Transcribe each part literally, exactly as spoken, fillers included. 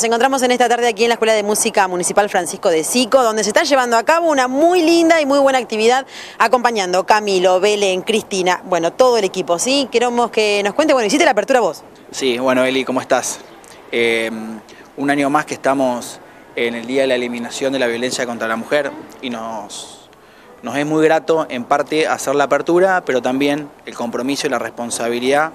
Nos encontramos en esta tarde aquí en la Escuela de Música Municipal Francisco de Sico, donde se está llevando a cabo una muy linda y muy buena actividad acompañando Camilo, Belén, Cristina, bueno, todo el equipo, ¿sí? Queremos que nos cuente, bueno, hiciste la apertura vos. Sí, bueno, Eli, ¿cómo estás? Eh, un año más que estamos en el Día de la Eliminación de la Violencia contra la Mujer y nos, nos es muy grato en parte hacer la apertura, pero también el compromiso y la responsabilidad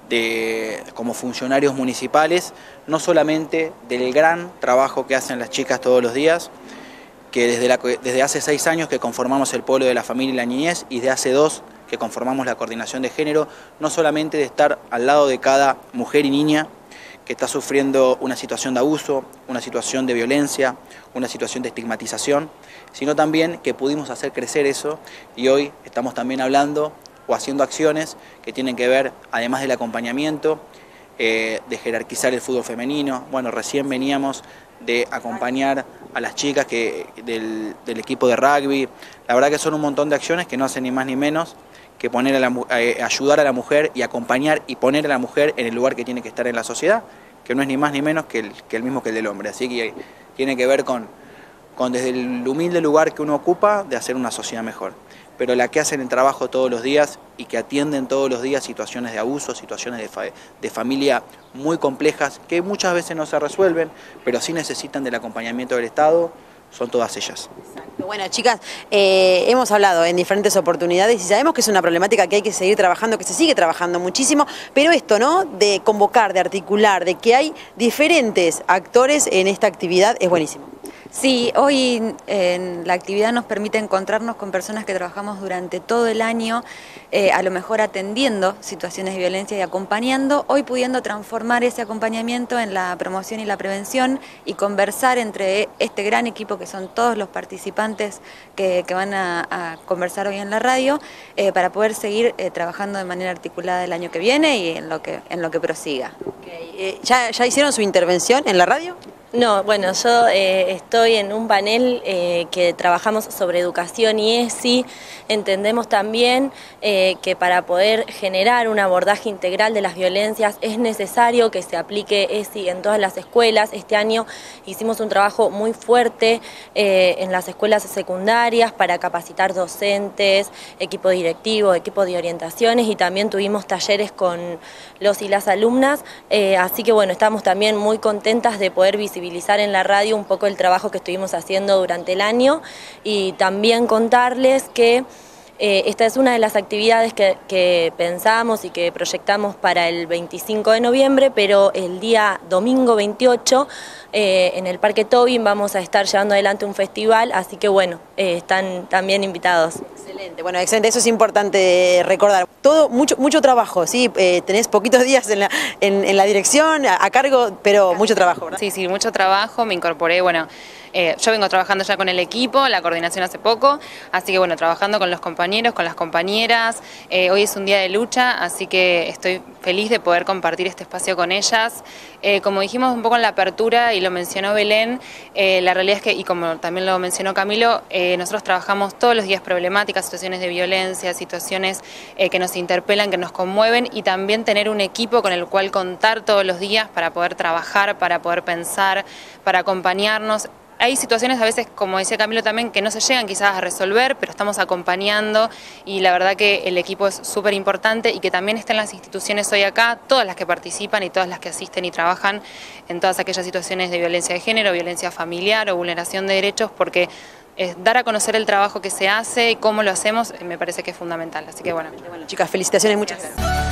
de, como funcionarios municipales, no solamente del gran trabajo que hacen las chicas todos los días, que desde, la, desde hace seis años que conformamos el Polo de la Familia y la Niñez y de hace dos que conformamos la Coordinación de Género, no solamente de estar al lado de cada mujer y niña que está sufriendo una situación de abuso, una situación de violencia, una situación de estigmatización, sino también que pudimos hacer crecer eso y hoy estamos también hablando o haciendo acciones que tienen que ver, además del acompañamiento, eh, de jerarquizar el fútbol femenino. Bueno, recién veníamos de acompañar a las chicas que, del, del equipo de rugby. La verdad que son un montón de acciones que no hacen ni más ni menos que poner a la, eh, ayudar a la mujer y acompañar y poner a la mujer en el lugar que tiene que estar en la sociedad, que no es ni más ni menos que el, que el mismo que el del hombre. Así que tiene que ver con, con desde el humilde lugar que uno ocupa de hacer una sociedad mejor. Pero la que hacen el trabajo todos los días y que atienden todos los días situaciones de abuso, situaciones de, fa de familia muy complejas que muchas veces no se resuelven, pero sí necesitan del acompañamiento del Estado, son todas ellas. Exacto. Bueno, chicas, eh, hemos hablado en diferentes oportunidades y sabemos que es una problemática que hay que seguir trabajando, que se sigue trabajando muchísimo, pero esto, ¿no?, de convocar, de articular, de que hay diferentes actores en esta actividad es buenísimo. Sí, hoy en la actividad nos permite encontrarnos con personas que trabajamos durante todo el año, eh, a lo mejor atendiendo situaciones de violencia y acompañando, hoy pudiendo transformar ese acompañamiento en la promoción y la prevención y conversar entre este gran equipo que son todos los participantes que, que van a, a conversar hoy en la radio, eh, para poder seguir eh, trabajando de manera articulada el año que viene y en lo que, en lo que prosiga. Okay. Eh, ¿ya, ¿Ya hicieron su intervención en la radio? No, bueno, yo eh, estoy en un panel eh, que trabajamos sobre educación y E S I. Entendemos también eh, que para poder generar un abordaje integral de las violencias es necesario que se aplique E S I en todas las escuelas. Este año hicimos un trabajo muy fuerte eh, en las escuelas secundarias para capacitar docentes, equipo directivo, equipo de orientaciones y también tuvimos talleres con los y las alumnas. Eh, así que bueno, estamos también muy contentas de poder visibilizar en la radio un poco el trabajo que estuvimos haciendo durante el año y también contarles que eh, esta es una de las actividades que, que pensamos y que proyectamos para el veinticinco de noviembre, pero el día domingo veintiocho eh, en el Parque Tobin vamos a estar llevando adelante un festival, así que bueno, eh, están también invitados. Excelente, bueno, excelente, eso es importante recordar. Todo, mucho, mucho trabajo, ¿sí? Eh, tenés poquitos días en la, en, en la dirección, a, a cargo, pero mucho trabajo, ¿verdad? Sí, sí, mucho trabajo, me incorporé, bueno, eh, yo vengo trabajando ya con el equipo, la coordinación hace poco, así que bueno, trabajando con los compañeros, con las compañeras, eh, hoy es un día de lucha, así que estoy feliz de poder compartir este espacio con ellas. Eh, como dijimos un poco en la apertura y lo mencionó Belén, eh, la realidad es que, y como también lo mencionó Camilo, eh, nosotros trabajamos todos los días problemáticas, situaciones de violencia, situaciones eh, que nos interpelan, que nos conmueven y también tener un equipo con el cual contar todos los días para poder trabajar, para poder pensar, para acompañarnos. Hay situaciones a veces, como decía Camilo también, que no se llegan quizás a resolver, pero estamos acompañando y la verdad que el equipo es súper importante y que también están las instituciones hoy acá, todas las que participan y todas las que asisten y trabajan en todas aquellas situaciones de violencia de género, violencia familiar o vulneración de derechos, porque es dar a conocer el trabajo que se hace y cómo lo hacemos me parece que es fundamental. Así que bueno. Bueno, chicas, felicitaciones, muchas gracias.